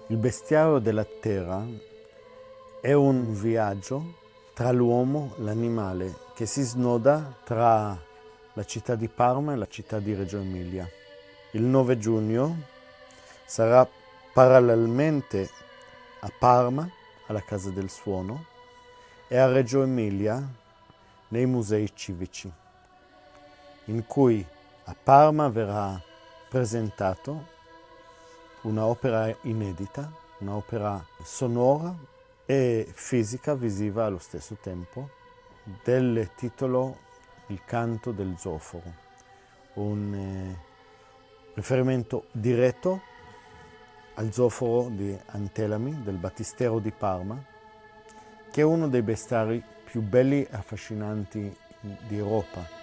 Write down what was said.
Il bestiario della terra è un viaggio tra l'uomo e l'animale che si snoda tra la città di Parma e la città di Reggio Emilia. Il 9 giugno sarà parallelamente a Parma, alla Casa del Suono, e a Reggio Emilia, nei musei civici, in cui a Parma verrà presentato un'opera inedita, un'opera sonora e fisica, visiva allo stesso tempo, del titolo Il canto del zoforo, un riferimento diretto al zoforo di Antelami, del Battistero di Parma, che è uno dei bestiari più belli e affascinanti d'Europa.